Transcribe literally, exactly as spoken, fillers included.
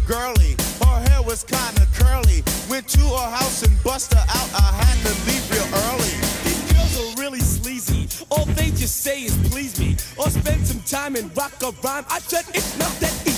girly. Her hair was kinda curly. Went to her house and bust her out. I had to leave real early. These girls are really sleazy. All they just say is please me, or spend some time and rock a rhyme. I said it's not that easy.